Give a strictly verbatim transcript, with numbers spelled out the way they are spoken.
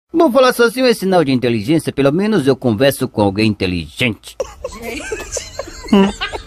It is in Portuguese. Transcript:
Bom, falar sozinho é sinal de inteligência, pelo menos eu converso com alguém inteligente. Gente.